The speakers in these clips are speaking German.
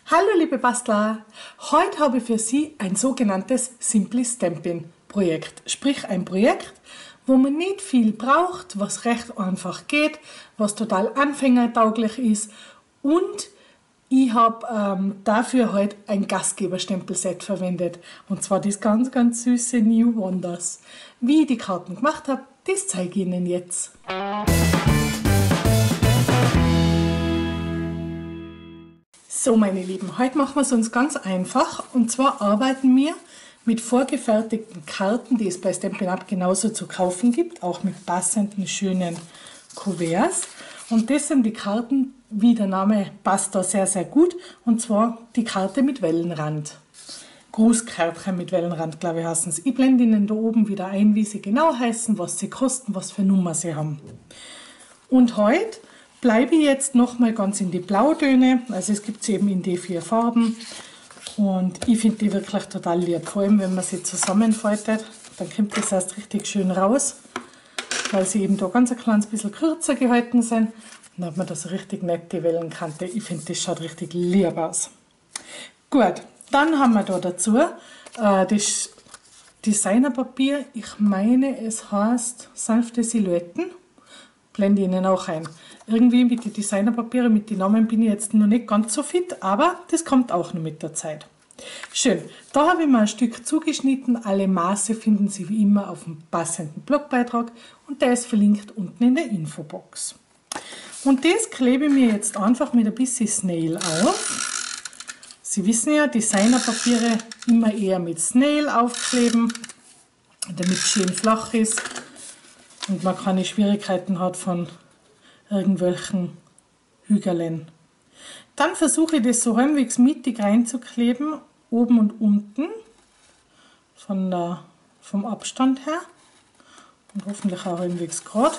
Hallo liebe Bastler, heute habe ich für Sie ein sogenanntes Simply Stampin' Projekt, sprich ein Projekt, wo man nicht viel braucht, was recht einfach geht, was total anfängertauglich ist und ich habe dafür heute ein Gastgeberstempelset verwendet und zwar das ganz süße New Wonders. Wie ich die Karten gemacht habe, das zeige ich Ihnen jetzt. So meine Lieben, heute machen wir es uns ganz einfach und zwar arbeiten wir mit vorgefertigten Karten, die es bei Stampin' Up genauso zu kaufen gibt, auch mit passenden schönen Kuverts. Und das sind die Karten, wie der Name passt da sehr gut, und zwar die Karte mit Wellenrand. Grußkärtchen mit Wellenrand, glaube ich, heißen es. Ich blende Ihnen da oben wieder ein, wie sie genau heißen, was sie kosten, was für Nummer sie haben. Und heute bleibe ich jetzt nochmal ganz in die Blautöne, also es gibt sie eben in die 4 Farben und ich finde die wirklich total lieb, vor allem wenn man sie zusammenfaltet, dann kommt das erst richtig schön raus, weil sie eben da ganz ein kleines bisschen kürzer gehalten sind und dann hat man das richtig nette Wellenkante, ich finde das schaut richtig lieb aus. Gut, dann haben wir da dazu das Designerpapier, ich meine es heißt sanfte Silhouetten, blende ich Ihnen auch ein. Irgendwie mit den Designerpapieren, mit den Namen bin ich jetzt noch nicht ganz so fit, aber das kommt auch noch mit der Zeit. Schön, da habe ich mal ein Stück zugeschnitten. Alle Maße finden Sie wie immer auf dem passenden Blogbeitrag und der ist verlinkt unten in der Infobox. Und das klebe ich mir jetzt einfach mit ein bisschen Snail auf. Sie wissen ja, Designerpapiere immer eher mit Snail aufkleben, damit es schön flach ist und man keine Schwierigkeiten hat von irgendwelchen Hügeln. Dann versuche ich das so halbwegs mittig reinzukleben, oben und unten, vom Abstand her und hoffentlich auch halbwegs gerade.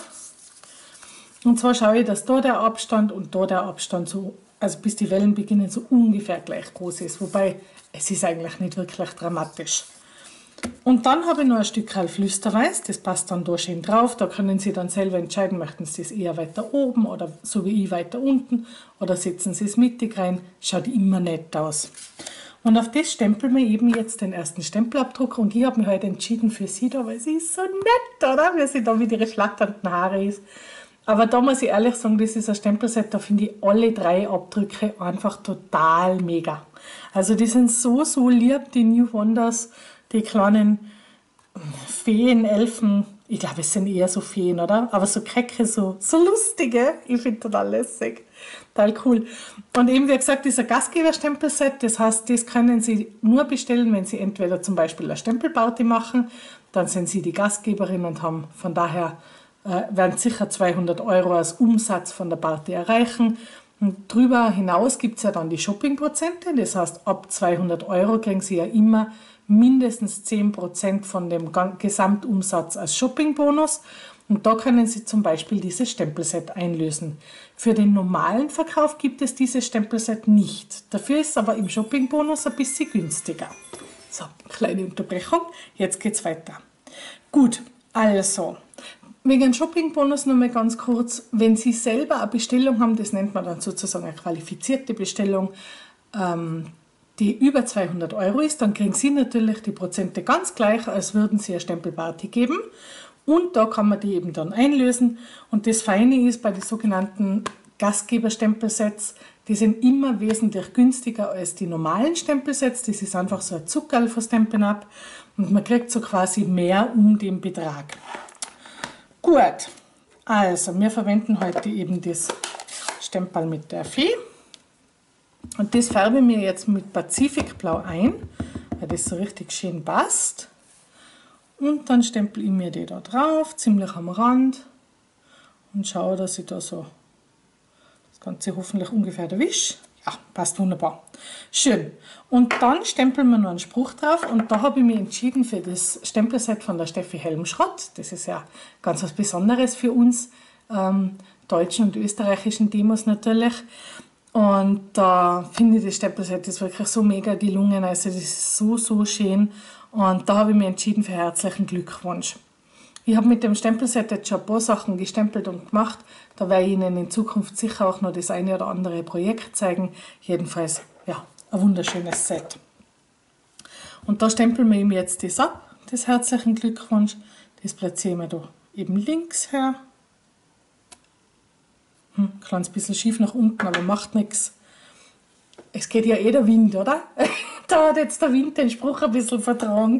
Und zwar schaue ich, dass da der Abstand und da der Abstand so, also bis die Wellen beginnen, so ungefähr gleich groß ist, wobei es ist eigentlich nicht wirklich dramatisch. Und dann habe ich noch ein Stück Flüsterweiß, das passt dann da schön drauf. Da können Sie dann selber entscheiden, möchten Sie es eher weiter oben oder so wie ich weiter unten oder setzen Sie es mittig rein. Schaut immer nett aus. Und auf das stempeln wir eben jetzt den ersten Stempelabdruck und ich habe mich heute entschieden für sie da, weil sie ist so nett, oder? Wie sie da mit ihren flatternden Haare ist. Aber da muss ich ehrlich sagen, das ist ein Stempelset, da finde ich alle 3 Abdrücke einfach total mega. Also die sind so lieb, die New Wonders. Die kleinen Feen, Elfen, ich glaube, es sind eher so Feen, oder? Aber so kecke, so lustige, ich finde total lässig, total cool. Und eben, wie gesagt, dieser Gastgeberstempelset, das heißt, das können Sie nur bestellen, wenn Sie entweder zum Beispiel eine Stempelparty machen, dann sind Sie die Gastgeberin und haben von daher, werden sicher 200 € als Umsatz von der Party erreichen. Und darüber hinaus gibt es ja dann die Shoppingprozente, das heißt, ab 200 € kriegen Sie ja immer mindestens 10% von dem Gesamtumsatz als Shoppingbonus und da können Sie zum Beispiel dieses Stempelset einlösen. Für den normalen Verkauf gibt es dieses Stempelset nicht. Dafür ist es aber im Shoppingbonus ein bisschen günstiger. So, kleine Unterbrechung, jetzt geht's weiter. Gut, also, wegen Shoppingbonus noch mal ganz kurz, wenn Sie selber eine Bestellung haben, das nennt man dann sozusagen eine qualifizierte Bestellung, die über 200 € ist, dann kriegen Sie natürlich die Prozente ganz gleich, als würden Sie eine Stempelparty geben. Und da kann man die eben dann einlösen. Und das Feine ist bei den sogenannten Gastgeberstempelsets, die sind immer wesentlich günstiger als die normalen Stempelsets. Das ist einfach so ein Zuckerl von Stampin' Up. Und man kriegt so quasi mehr um den Betrag. Gut, also wir verwenden heute eben das Stempel mit der Fee. Und das färbe ich mir jetzt mit Pazifikblau ein, weil das so richtig schön passt. Und dann stempel ich mir die da drauf, ziemlich am Rand. Und schaue, dass ich da so das Ganze hoffentlich ungefähr erwische. Ja, passt wunderbar. Schön. Und dann stempeln wir noch einen Spruch drauf. Und da habe ich mich entschieden für das Stempelset von der Steffi Helmschrott. Das ist ja ganz was Besonderes für uns, deutschen und österreichischen Demos natürlich. Und da finde ich das Stempelset ist wirklich so mega gelungen, also das ist so schön. Und da habe ich mich entschieden für herzlichen Glückwunsch. Ich habe mit dem Stempelset jetzt schon ein paar Sachen gestempelt und gemacht. Da werde ich Ihnen in Zukunft sicher auch noch das eine oder andere Projekt zeigen. Jedenfalls, ja, ein wunderschönes Set. Und da stempeln wir ihm jetzt das ab, das herzlichen Glückwunsch. Das platzieren wir da eben links her. Kleines bisschen schief nach unten, aber macht nichts. Es geht ja eh der Wind, oder? Da hat jetzt der Wind den Spruch ein bisschen vertragen.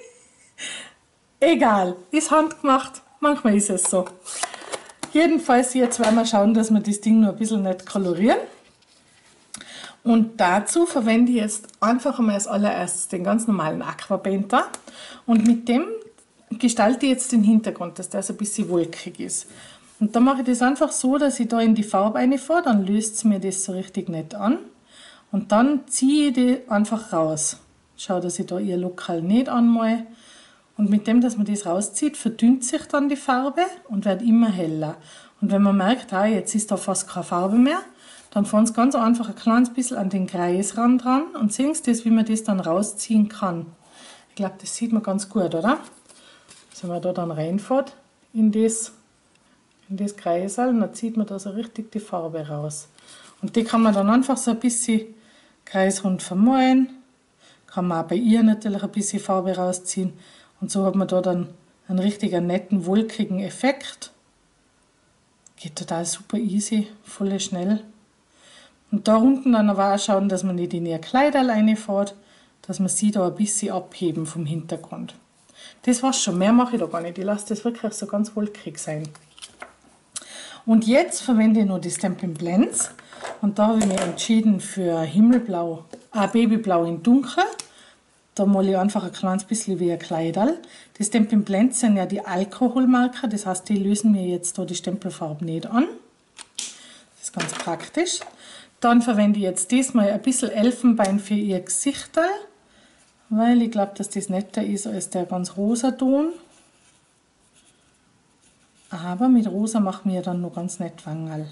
Egal, ist handgemacht, manchmal ist es so. Jedenfalls jetzt werden wir schauen, dass wir das Ding noch ein bisschen nett kolorieren. Und dazu verwende ich jetzt einfach einmal als allererstes den ganz normalen Aquapainter. Und mit dem gestalte ich jetzt den Hintergrund, dass der so ein bisschen wolkig ist. Und dann mache ich das einfach so, dass ich da in die Farbe reinfahre, dann löst es mir das so richtig nett an. Und dann ziehe ich die einfach raus. Schau, dass ich da ihr lokal nicht anmale. Und mit dem, dass man das rauszieht, verdünnt sich dann die Farbe und wird immer heller. Und wenn man merkt, jetzt ist da fast keine Farbe mehr, dann fahren Sie ganz einfach ein kleines bisschen an den Kreisrand ran und sehen Sie das, wie man das dann rausziehen kann. Ich glaube, das sieht man ganz gut, oder? Wenn man da dann reinfährt in das Kreisel, dann zieht man da so richtig die Farbe raus. Und die kann man dann einfach so ein bisschen kreisrund vermalen. Kann man auch bei ihr natürlich ein bisschen Farbe rausziehen. Und so hat man da dann einen richtig netten, wolkigen Effekt. Geht total super easy, voll schnell. Und da unten dann aber auch schauen, dass man nicht in ihr Kleiderl reinfährt, dass man sie da ein bisschen abheben vom Hintergrund. Das war's schon, mehr mache ich da gar nicht. Ich lasse das wirklich so ganz wolkig sein. Und jetzt verwende ich noch die Stampin' Blends. Und da habe ich mich entschieden für Himmelblau, Babyblau in Dunkel. Da male ich einfach ein kleines bisschen wie ein Kleiderl. Die Stampin' Blends sind ja die Alkoholmarker, das heißt, die lösen mir jetzt da die Stempelfarbe nicht an. Das ist ganz praktisch. Dann verwende ich jetzt diesmal ein bisschen Elfenbein für ihr Gesichterl, weil ich glaube, dass das netter ist als der ganz rosa Ton. Aber mit rosa machen wir dann noch ganz nett Wangerl.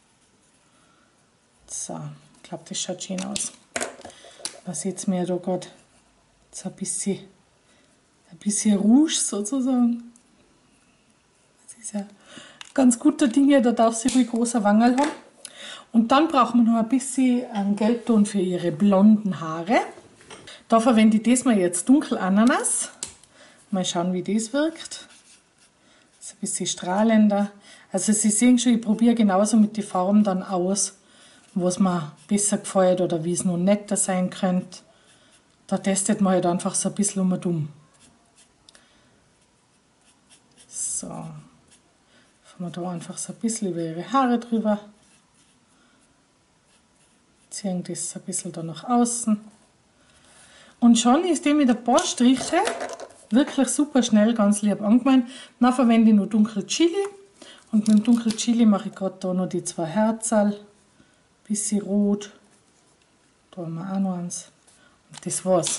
So, ich glaube, das schaut schön aus. Was jetzt mir da gerade so ein bisschen Rouge sozusagen. Das ist ja ganz guter Dinge, da darf sie ruhig großer Wangerl haben. Und dann brauchen wir noch ein bisschen einen Gelbton für ihre blonden Haare. Da verwende ich diesmal jetzt Dunkelananas. Mal schauen, wie das wirkt. Das ist ein bisschen strahlender. Also Sie sehen schon, ich probiere genauso mit den Farben dann aus, was mir besser gefällt oder wie es noch netter sein könnte. Da testet man halt einfach so ein bisschen um und um. So, fahren wir da einfach so ein bisschen über ihre Haare drüber. Ziehen das so ein bisschen da nach außen. Und schon ist die mit ein paar Striche wirklich super schnell, ganz lieb angemeint. Dann verwende ich noch dunkel Chili. Und mit dem dunkel Chili mache ich gerade da noch die zwei Herzl. Bisschen rot. Da haben wir auch noch eins. Und das war's.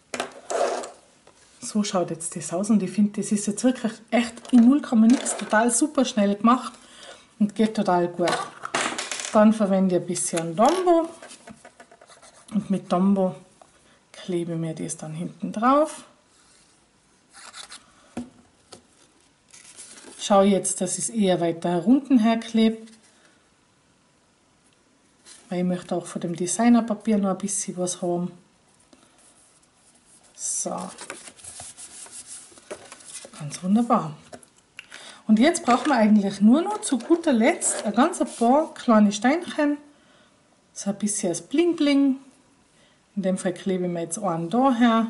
So schaut jetzt das aus. Und ich finde, das ist jetzt wirklich echt in 0, nichts, total super schnell gemacht. Und geht total gut. Dann verwende ich ein bisschen Tombow. Und mit Tombow klebe ich mir das dann hinten drauf. Schaue jetzt, dass ich es eher weiter herunten herklebe. Weil ich möchte auch von dem Designerpapier noch ein bisschen was haben. So. Ganz wunderbar. Und jetzt brauchen wir eigentlich nur noch zu guter Letzt ein ganz paar kleine Steinchen. So ein bisschen als Bling Bling. In dem Fall klebe ich mir jetzt einen da her.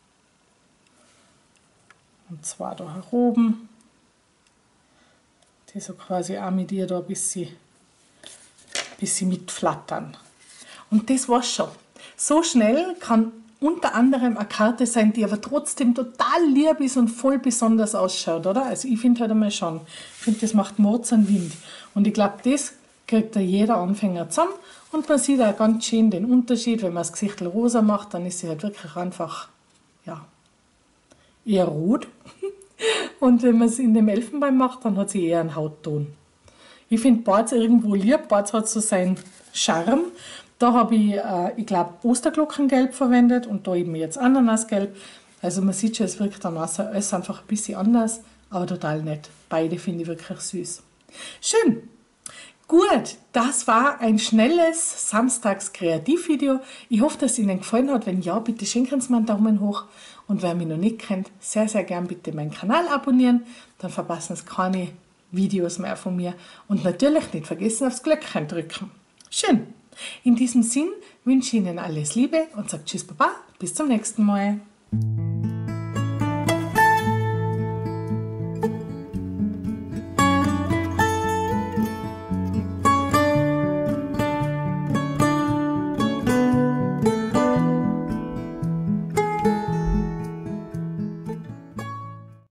Und zwei da oben. Die so quasi auch mit ihr da ein bisschen mitflattern. Und das war's schon. So schnell kann unter anderem eine Karte sein, die aber trotzdem total lieb ist und voll besonders ausschaut, oder? Also ich finde halt einmal schon. Ich finde, das macht Mords und Wind. Und ich glaube, das kriegt da jeder Anfänger zusammen. Und man sieht auch ganz schön den Unterschied, wenn man das Gesicht rosa macht, dann ist sie halt wirklich einfach, ja, eher rot. Und wenn man es in dem Elfenbein macht, dann hat sie eher einen Hautton. Ich finde Barz irgendwo lieb. Barz hat so seinen Charme. Da habe ich glaube, Osterglockengelb verwendet und da eben jetzt Ananasgelb. Also man sieht schon, es wirkt dann alles einfach ein bisschen anders, aber total nett. Beide finde ich wirklich süß. Schön. Gut, das war ein schnelles Samstags-Kreativvideo. Ich hoffe, dass es Ihnen gefallen hat. Wenn ja, bitte schenken Sie mir einen Daumen hoch. Und wer mich noch nicht kennt, sehr, sehr gern bitte meinen Kanal abonnieren. Dann verpassen Sie keine Videos mehr von mir. Und natürlich nicht vergessen, aufs Glöckchen drücken. Schön. In diesem Sinn wünsche ich Ihnen alles Liebe und sage Tschüss, Baba. Bis zum nächsten Mal.